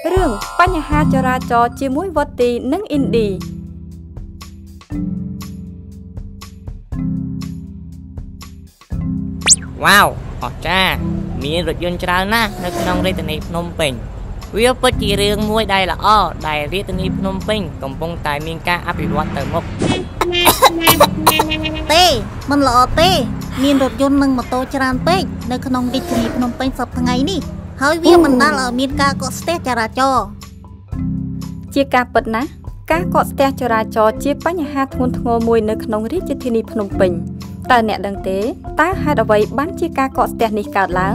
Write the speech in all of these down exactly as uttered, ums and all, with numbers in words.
រឿងបញ្ហាចរាចរណ៍ជាមួយវត្តទីនិងឥណ្ឌាវ៉ាវអស្ចារ្យមានរថយន្តច្រើនណាស់នៅក្នុងរាជធានីភ្នំពេញវាពិតជារឿងមួយដែលល្អដែលរាជធានីភ្នំពេញកំពុងតែមានការអភិវឌ្ឍទៅមុខទេមិនល្អទេមានរថយន្តនិងម៉ូតូច្រើនពេកនៅក្នុងរាជធានីភ្នំពេញសប្តាហ៍ថ្ងៃនេះហើយវាបណ្ដាលឲ្យមានការកកស្ទះចរាចរណ៍ជាការពិតណាស់ការកកស្ទះចរាចរណ៍ជាបញ្ហាធ្ងន់ធ្ងរមួយនៅក្នុងរាជធានីភ្នំពេញតើអ្នកដឹងទេតើហេតុអ្វីបានជាការកកស្ទះនេះកើតឡើង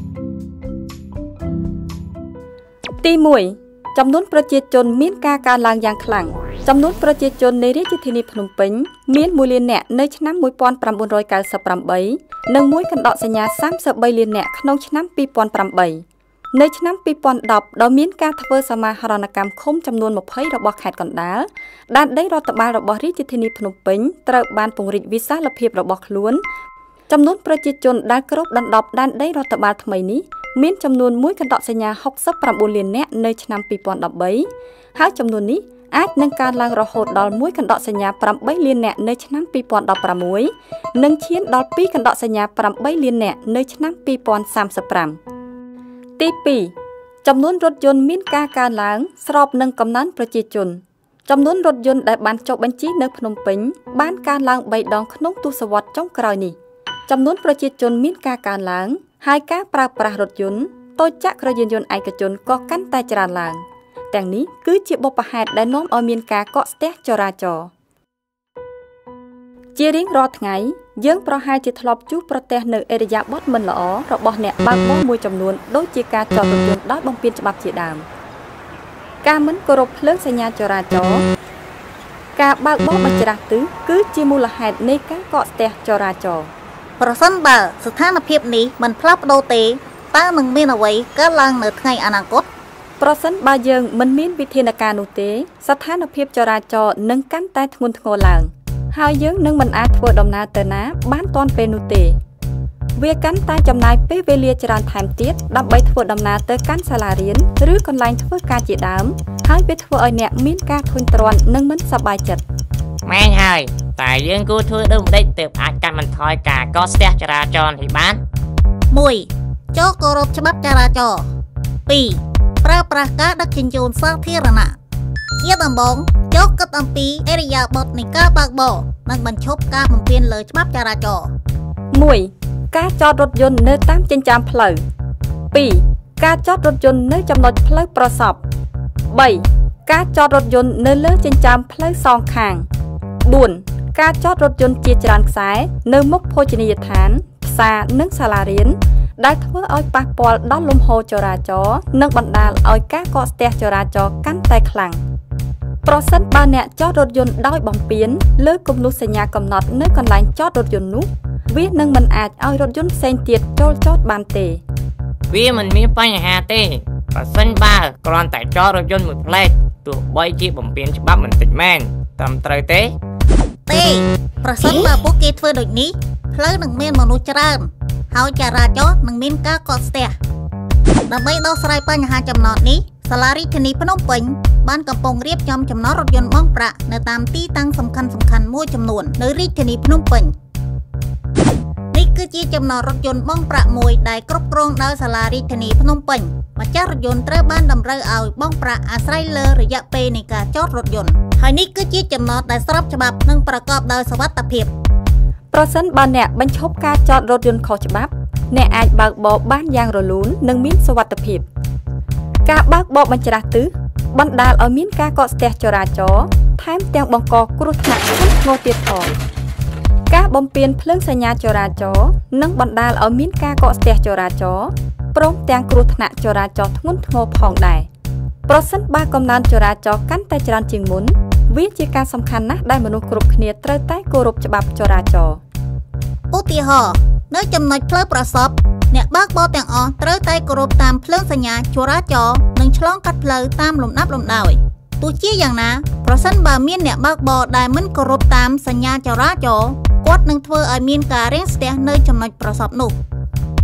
ទីមួយចំនួនប្រជាជនមានការកើនឡើងយ៉ាងខ្លាំងចំនួនប្រជាជននៃរាជធានីភ្នំពេញមានមួយលាននាក់នៅឆ្នាំmột nghìn chín trăm chín mươi támនិងមួយកណ្ដកសញ្ញាសាមសិបបីលាននាក់ក្នុងឆ្នាំពីរពាន់ប្រាំបីនៅឆ្នាំពីរពាន់ដប់ដោយមានការធ្វើសមាហរណកម្មឃុំចំនួនម្ភៃរបស់ខេត្តកណ្ដាលដែនដីរដ្ឋបាលរបស់រាជធានីភ្នំពេញត្រូវបានពង្រីកវិសាលភាពរបស់ខ្លួនចំនួនប្រជាជនដែលគ្របដណ្ដប់ដែនដីរដ្ឋបាលថ្មីនេះមានចំនួនមួយកណ្ដកសញ្ញាហុកសិបប្រាំបួនលាននាក់នៅឆ្នាំពីរពាន់ដប់បីហើយចំនួននេះអាចនឹងកើនឡើងរហូតដល់មួយកណ្ដកសញ្ញាប្រាំបីលាននាក់នៅឆ្នាំពីរពាន់ដប់ប្រាំមួយនិងឈានដល់ពីរកណ្ដកសញ្ញាប្រាំបីលាននាក់នៅឆ្នាំពីរពាន់សាមសិបប្រាំទីពីរចំនួនរថយន្តមានការកើនឡើងស្របនឹងកំណើនប្រជាជនចំនួនរថយន្តដែលបានចុះបញ្ជីនៅភ្នំពេញបានកើនឡើងបីដងក្នុងទសវត្សរ៍ចុងក្រោយនេះចំនួនប្រជាជនមានការកើនឡើងហើយការប្រើប្រាស់រថយន្តតូចចក្រយានយន្តឯកជនក៏កាន់តែច្រើនឡើងទាំងនេះគឺជាបុព្វហេតុដែលនាំឲ្យមានការកកស្ទះចរាចរណ៍ជារៀងរាល់ថ្ងៃយើងប្រហែលជាធ្លាប់ជួបប្រទះនៅឥរិយាបថមិនល្អរបស់អ្នកបើកបរមួយចំនួនដូចជាការចតរថយន្តដោយបំពានច្បាប់ជាដើមការមិនគោរពភ្លើងសញ្ញាចរាចរណ៍ការបើកបរបញ្ច្រាស់ទិសគឺជាមូលហេតុនៃការកកស្ទះចរាចរណ៍ប្រសិនបើស្ថានភាពនេះមិនផ្លាស់ប្ដូរទេតើនឹងមានអ្វីកើតឡើងនៅថ្ងៃអនាគតប្រសិនបើយើងមិនមានវិធានការនោះទេស្ថានភាពចរាចរណ៍នឹងកាន់តែធ្ងន់ធ្ងរឡើងហើយយើងនឹងមិនអាចធ្វើដំណើរទៅណាបានទាន់ពេលនោះទេវាកាន់តែចំណាយពេលវេលាច្រើនថែមទៀតដើម្បីធ្វើដំណើរទៅកាន់សាលារៀនឬកន្លែងធ្វើការជាដើមហើយវាធ្វើឲ្យអ្នកមានការធុញទ្រាន់និងមិនសប្បាយចិត្តមែនហើយតែយើងគួរធ្វើដូចម្ដេចទើបអាចកាត់បន្ថយការកកស្ទះចរាចរណ៍នេះបានមួយចូលគោរពច្បាប់ចរាចរណ៍ពីរប្រើប្រាស់ការដឹកជញ្ជូនសាធារណៈជាដំបូងចូលគិតអំពីឥរិយាបថនៃការបើកបរនិងបញ្ឈប់ការបំពានលើច្បាប់ចរាចរណ៍មួយការចតរថយន្តនៅតាមចិញ្ចើមផ្លូវពីរការចតរថយន្តនៅចំណុចផ្លូវប្រសពបីការចតរថយន្តនៅលើចិញ្ចើមផ្លូវសងខាងបួនការចតរថយន្តជាច្រើនខ្សែនៅមុខភោជនីយដ្ឋានផ្សារនិងសាលារៀនដែលធ្វើឲ្យប៉ះពាល់ដល់លំហូរចរាចរណ៍និងបណ្ដាលឲ្យការកកស្ទះចរាចរណ៍កាន់តែខ្លាំងប្រសិនបើអ្នកចតរថយន្តដោយបំពានលើគំនូសសញ្ញាកំណត់នៅកន្លែងចតរថយន្តនោះវានឹងមិនអាចឲ្យរថយន្តផ្សេងទៀតចូលចតបានទេវាមិនមានបញ្ហាទេប្រសិនបើគ្រាន់តែចតរថយន្តមួយផ្លែកទោះបីជាបំពានច្បាប់បន្តិចមែនត្រឹមត្រូវទេទេប្រសិនបើពួកគេធ្វើដូចនេះផ្លូវនឹងមានមនុស្សច្រើនហើយចរាចរណ៍នឹងមានការកកស្ទះដើម្បីដោះស្រាយបញ្ហាចំណតនេះសាលារាជធានីភ្នំពេញបានកំពុងរៀបចំចំណតរថយន្តបង់ប្រាក់នៅតាមទីតាំងសំខាន់សំខាន់មួយចំនួននៅរាជធានីភ្នំពេញនេះគឺជាចំណតរថយន្តបង់ប្រាក់មួយដែលគ្រប់គ្រងដោយសាលារាជធានីភ្នំពេញម្ចាស់រថយន្តត្រូវបានតម្រូវឲ្យបង់ប្រាក់អាស្រ័យលើរយៈពេលនៃការចតរថយន្តហើយនេះគឺជាចំណតដែលស្របច្បាប់និងប្រកបដោយសុវត្ថិភាពប្រសិនបើអ្នកបញ្ឈប់ការចតរថយន្តខុសច្បាប់អ្នកអាចបើកបរបានយ៉ាងរលូននិងមានសុវត្ថិភាពការបើកបរបញ្ច្រាស់ទិសបណ្ដាលឲ្យមានការកកស្ទះចរាចរណ៍ថែមទាំងបង្កគ្រោះថ្នាក់ធ្ងន់ធ្ងរទៀតផងការបំពានភ្លើងសញ្ញាចរាចរណ៍នឹងបណ្ដាលឲ្យមានការកកស្ទះចរាចរណ៍ព្រមទាំងគ្រោះថ្នាក់ចរាចរណ៍ធ្ងន់ធ្ងរផងដែរប្រសិនបើកំណើនចរាចរណ៍កាន់តែច្រើនជាងមុនវាជាការសំខាន់ណាស់ដែលមនុស្សគ្រប់គ្នាត្រូវតែគោរពច្បាប់ចរាចរណ៍ឧទាហរណ៍នៅចំណុចផ្លូវប្រសពអ្នកបើកបរទាំងអស់ត្រូវតែគោរពតាមភ្លើងសញ្ញាចរាចរណ៍និងឆ្លងកាត់ផ្លូវតាមលំដាប់លំដោយទោះជាយ៉ាងណាប្រសិនបើមានអ្នកបើកបរដែលមិនគោរពតាមសញ្ញាចរាចរណ៍គាត់នឹងធ្វើឲ្យមានការរាំងស្ទះនៅចំណុចប្រសពនោះខ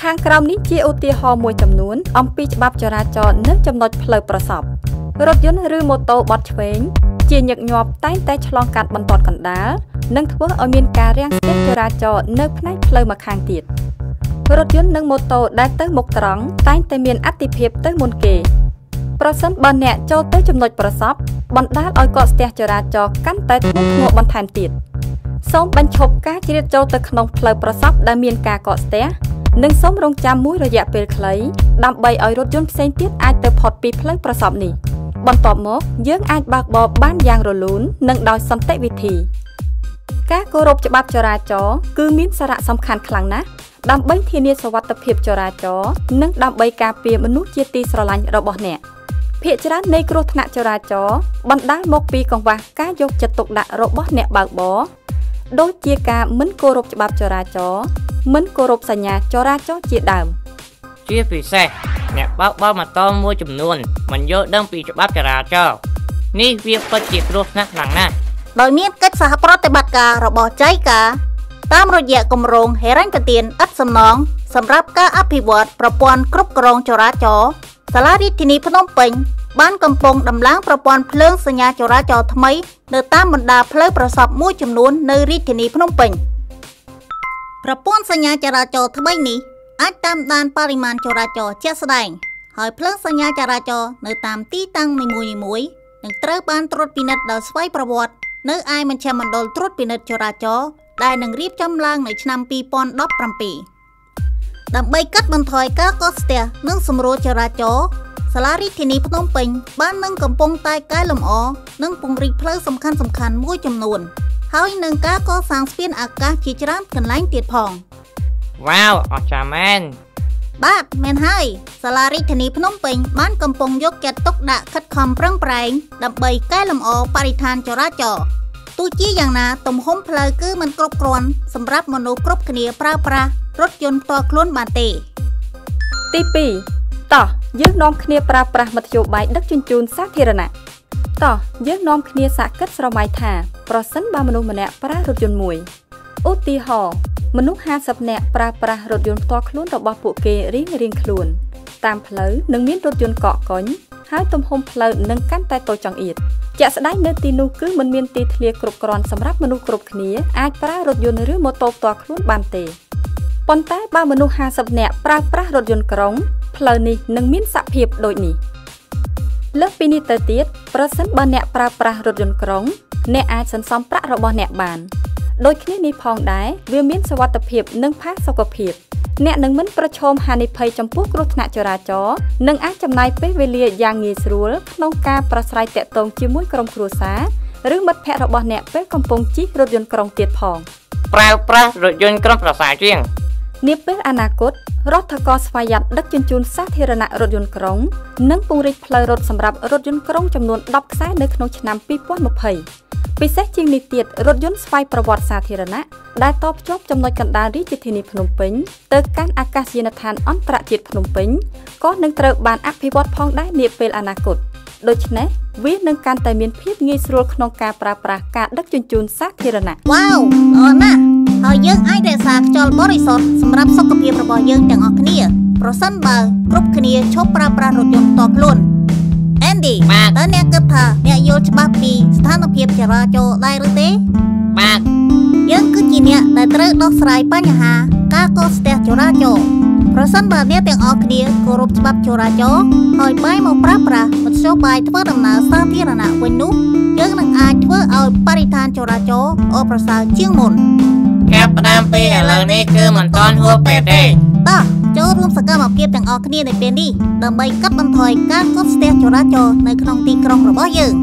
ខាងក្រោមនេះជាឧទាហរណ៍មួយចំនួនអំពីច្បាប់ចរាចរណ៍និងចំណុចផ្លូវប្រសពរថយន្តឬម៉ូតូបត់ឆ្វេងជាញឹកញាប់តែងតែឆ្លងកាត់បន្ទាត់កណ្ដាលនិងធ្វើឲ្យមានការរាំងស្ទះចរាចរណ៍នៅផ្នែកផ្លូវម្ខាងទៀតរថយន្តនិងម៉ូតូដែលទៅមុខត្រង់តែងតែមានអាទិភាពទៅមុនគេប្រសិនបើអ្នកចូលទៅចំណុចប្រសពបណ្ដាលឲ្យកកស្ទះចរាចរណ៍កាន់តែធ្ងន់ធ្ងរបន្ថែមទៀតសូមបញ្ឈប់ការជ្រៀតចូលទៅក្នុងផ្លូវប្រសពដែលមានការកកស្ទះនិងសូមរងចាំមួយរយៈពេលខ្លីដើម្បីឲ្យរថយន្តផ្សេងទៀតអាចទៅផុតពីផ្លូវប្រសពនេះបន្ទាប់មកយើងអាចបើកបរបានយ៉ាងរលូននិងដោយសន្តិវិធីការគោរពច្បាប់ចរាចរណ៍គឺមានសារៈសំខាន់ខ្លាំងណាស់ដើម្បីធានាសុវត្ថិភាពចរាចរណ៍និងដើម្បីការពារមនុស្សជាទីស្រឡាញ់របស់អ្នកភាគច្រើននៃគ្រោះថ្នាក់ចរាចរណ៍បណ្ដាលមកពីកង្វះការយកចិត្តទុកដាក់របស់អ្នកបើកបរដូចជាការមិនគោរពច្បាប់ចរាចរណ៍មិនគោរពសញ្ញាចរាចរណ៍ជាដើមជាពិសេសអ្នកបើកបរម៉ូតូមួយចំនួនមិនយល់ដឹងពីច្បាប់ចរាចរណ៍នេះវាពិតជាគ្រោះថ្នាក់ខ្លាំងណាស់ដោយមានកិច្ចសហប្រតិបត្តិការរបស់ចៃការតាមរយៈគម្រោងហេរញ្ញប្បទានឥតសំណងសម្រាប់ការអភិវឌ្ឍប្រព័ន្ធគ្រប់គ្រងចរាចរណ៍សាលារាជធានីភ្នំពេញបានកំពុងដំឡើងប្រព័ន្ធភ្លើងសញ្ញាចរាចរណ៍ថ្មីនៅតាមបណ្ដាផ្លូវប្រសពមួយចំនួននៅរាជធានីភ្នំពេញប្រព័ន្ធសញ្ញាចរាចរណ៍ថ្មីនេះអាចតាមដានបរិមាណចរាចរណ៍ជាក់ស្ដែងហើយភ្លើងសញ្ញាចរាចរណ៍នៅតាមទីតាំងនីមួយៗនឹងត្រូវបានត្រួតពិនិត្យដោយស្វ័យប្រវត្តិនៅឯមជ្ឈមណ្ឌលត្រួតពិនិត្យចរាចរណ៍ដែលនឹងរៀបចំឡើងនៅឆ្នាំពីរពាន់ដប់ប្រាំពីរដើម្បីកាត់បន្ថយការកកស្ទះនិងសម្រួលចរាចរណ៍សាលារាជធានីភ្នំពេញបាននឹងកំពុងតែកែលម្អនិងពង្រីកផ្លូវសំខាន់ៗមួយចំនួនហើយនឹងការកសាងស្ពានអាកាសជាច្រើនកន្លែងទៀតផងវ៉ាវអស្ចារ្យមែនបាទមែនហើយសាលារាជធានីភ្នំពេញបានកំពុងយកចិត្តទុកដាក់ខិតខំប្រឹងប្រែងដើម្បីកែលម្អបរិស្ថានចរាចរណ៍ទោះជាយ៉ាងណាទំហំផ្លូវគឺមិនគ្រប់គ្រាន់សម្រាប់មនុស្សគ្រប់គ្នាប្រើប្រាស់រថយន្តផ្ទាល់ខ្លួនបានទេទីពីរតោះយើងនាំគ្នាប្រើប្រាស់មធ្យោបាយដឹកជញ្ជូនសាធារណៈតោះយើងនាំគ្នាសាកគិតស្រមៃថាប្រសិនបើមនុស្សម្នាក់ប្រើរថយន្តមួយឧទាហរណ៍មនុស្សห้าสิบនាក់ប្រើប្រាស់រថយន្តផ្ទាល់ខ្លួនរបស់ពួកគេរៀងរៀងខ្លួនតាមផ្លូវនឹងមានរថយន្តកកកុញហើយទំហំផ្លូវនឹងកាន់តែតូចចង្អៀតជាក់ស្ដែងនៅទីនោះគឺមិនមានទីធ្លាគ្រប់គ្រាន់សម្រាប់មនុស្សគ្រប់គ្នាអាចប្រើរថយន្តឬម៉ូតូផ្ទាល់ខ្លួនបានទេប៉ុន្តែបើមនុស្សห้าสิบនាក់ប្រើប្រាស់រថយន្តក្រុងផ្លូវនេះនឹងមានសភាពដូចនេះលើសពីនេះទៅទៀតប្រសិនបើអ្នកប្រើប្រាស់រថយន្តក្រុងអ្នកអាចសន្សំប្រាក់របស់អ្នកបានដូចគ្នានេះផងដែរវាមានសុវត្ថិភាពនិងផាសុកភាពអ្នកនឹងមិនប្រឈមហានិភ័យចំពោះគ្រោះថ្នាក់ចរាចរណ៍និងអាចចំណាយពេលវេលាយ៉ាងងាយស្រួលក្នុងការប្រស្រ័យទាក់ទងជាមួយក្រុមគ្រួសារឬមិត្តភ័ក្តិរបស់អ្នកពេលកំពុងជិះរថយន្តក្រុងទៀតផងប្រើប្រាស់រថយន្តក្រុងប្រសើរជាងនាពេលអនាគតរដ្ឋកោស្វយ័តដឹកជញ្ជូនសាធារណៈរថយន្តក្រុងនឹងពង្រីកផ្លូវរត់សម្រាប់រថយន្តក្រុងចំនួនដប់ខ្សែនៅក្នុងឆ្នាំពីរពាន់ម្ភៃពិសេសជាងនេះទៀតរថយន្តស្វ័យប្រវត្តិសាធារណៈដែលតភ្ជាប់ចំណុចកណ្ដាលរាជធានីភ្នំពេញទៅកាន់អាកាសយានដ្ឋានអន្តរជាតិភ្នំពេញក៏នឹងត្រូវបានអភិវឌ្ឍផងដែរនាពេលអនាគតដូច្នេះវានឹងកាន់តែមានភាពងាយស្រួលក្នុងការប្រើប្រាស់ការដឹកជញ្ជូនសាធារណៈវ៉ាវល្អណាស់ហើយយើងអាចរក្សាខ្យល់បរិសុទ្ធសម្រាប់សុខភាពរបស់យើងទាំងអស់គ្នាប្រសិនបើគ្រប់គ្នាឈប់ប្រើប្រាស់រថយន្តផ្ទាល់ខ្លួនអេនឌីតើអ្នកគិតថាអ្នកយល់ច្បាស់ពីស្ថានភាពចរាចរណ៍ដែរឬទេបាទយើងគឺជាអ្នកដែលត្រូវដោះស្រាយបញ្ហាការកកស្ទះចរាចរណ៍ប្រសិនបើអ្នកទាំងអស់គ្នាគោរពច្បាប់ចរាចរណ៍ហើយបែរមកប្រើប្រាស់មធ្យោបាយធ្វើដំណើរសាធារណៈវិញនោះយើងនឹងអាចធ្វើឲ្យបរិស្ថានចរាចរណ៍ល្អប្រសើរជាងមុនការផ្ដាំពីឥឡូវនេះគឺមិនទាន់ហួសពេលទេតោះចូលរួមសកម្មភាពទាំងអស់គ្នានៅពេលនេះដើម្បីកាត់បន្ថយការកកស្ទះចរាចរណ៍នៅក្នុងទីក្រុងរបស់យើង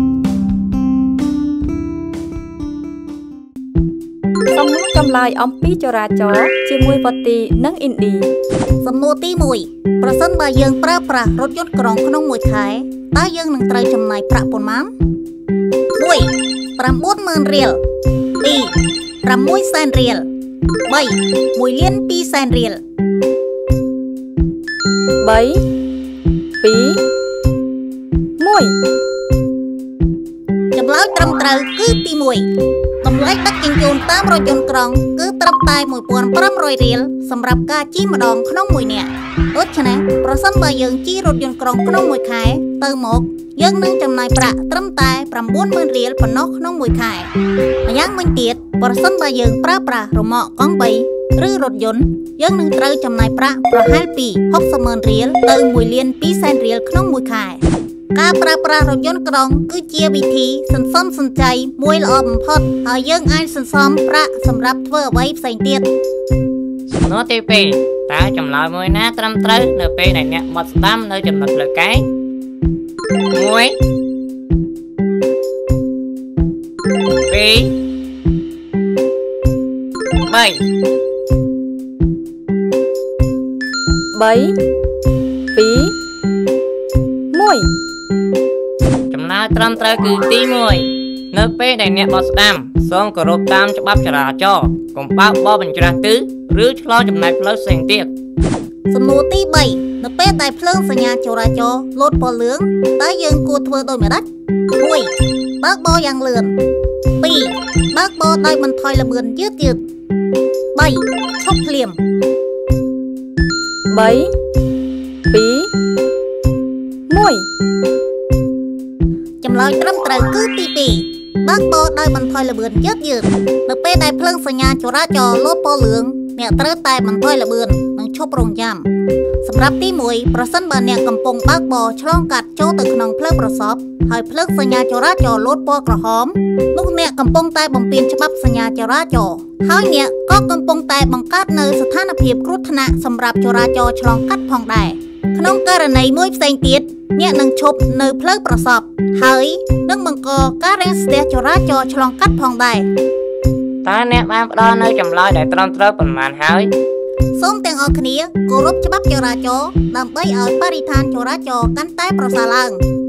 សំណួរចម្លើយអំពីចរាចរណ៍ជាមួយវត្ទីនិងឥណ្ឌីសំណួរទីមួយប្រសិនបើយើងប្រើប្រាស់រថយន្តក្រុងក្នុងមួយខែតើយើងនឹងត្រូវចំណាយប្រាក់ប៉ុន្មានមួយ ប្រាំបួនម៉ឺនរៀលពីរ ប្រាំមួយសែនរៀលបី មួយលានពីរសែនរៀលបី ពីរ មួយចម្លើយត្រឹមត្រូវគឺទីមួយតម្លៃដឹកជញ្ជូនតាមរថយន្តក្រុងគឺត្រឹមតែមួយពាន់ប្រាំរយរៀលសម្រាប់ការជិះម្ដងក្នុងមួយនាក់ដូច្នេះប្រសិនបើយើងជិះរថយន្តក្រុងក្នុងមួយខែទៅមកយើងនឹងចំណាយប្រាក់ត្រឹមតែ ប្រាំបួនម៉ឺនរៀលប៉ុណ្ណោះក្នុងមួយខែម្យ៉ាងវិញទៀតប្រសិនបើយើងប្រើប្រាស់រ៉ឺម៉កកង់បីឬរថយន្តយើងនឹងត្រូវចំណាយប្រាក់ប្រហែលពីហុកសិបម៉ឺនរៀលទៅមួយលានពីរសែនរៀលក្នុងមួយខែការប្រើប្រាស់រថយន្តក្រុងគឺជាវិធីសន្សំសំចៃមួយល្អបំផុតហើយយើងអាចសន្សំប្រាក់សម្រាប់ធ្វើអ្វីផ្សេងទៀតសំណួរទីពីរតើចម្លើយមួយណាត្រឹមត្រូវនៅពេលដែលអ្នកបត់ស្ដាំនៅចំណុចផ្លូវកែមួយពីរបីបីពីរមួយចំណាយត្រឹមត្រូវគឺទីមួយនៅពេលដែលអ្នកបត់ស្ដាំសូមគោរពតាមច្បាប់ចរាចរណ៍កុំបើកបរបញ្ច្រាស់ទិសឬឆ្លងចំណែកផ្លូវផ្សេងទៀតសំណួរទីបីនៅពេលដែលភ្លើងសញ្ញាចរាចរណ៍លោតពណ៌លឿងតើយើងគួរធ្វើដូចម្តេចមួយបើកបរយ៉ាងលឿនពីរបើកបរដោយបន្ថយល្បឿនយឺតយឺតបីឈប់ភ្លាមបីពីរមួយចម្លើយត្រឹមត្រូវគឺទីពីរបើកបរដោយបន្ថយល្បឿនយឺតយឺតនៅពេលដែលភ្លើងសញ្ញាចរាចរណ៍លោតពណ៌លឿងអ្នកត្រូវតែបន្ថយល្បឿននិងឈប់រង់ចាំសម្រាប់ទីមួយប្រសិនបើអ្នកកំពុងបើកបរឆ្លងកាត់ចូលទៅក្នុងផ្លូវប្រសពហើយភ្លើងសញ្ញាចរាចរណ៍លោតពណ៌ក្រហមនោះអ្នកកំពុងតែបំពានច្បាប់សញ្ញាចរាចរណ៍ហើយអ្នកក៏កំពុងតែបង្កើតនៅស្ថានភាពគ្រោះថ្នាក់សម្រាប់ចរាចរណ៍ឆ្លងកាត់ផងដែរក្នុងករណីមួយផ្សេងទៀតអ្នកនឹងឈប់នៅផ្លូវប្រសពហើយនឹងបង្កការរាំងស្ទះចរាចរណ៍ឆ្លងកាត់ផងដែរតើអ្នកបានផ្ដល់នៅចម្លើយដែលត្រឹមត្រូវប៉ុន្មានហើយសូមទាំងអស់គ្នាគោរពច្បាប់ចរាចរណ៍ដើម្បីឲ្យបរិស្ថានចរាចរណ៍កាន់តែប្រសើរឡើង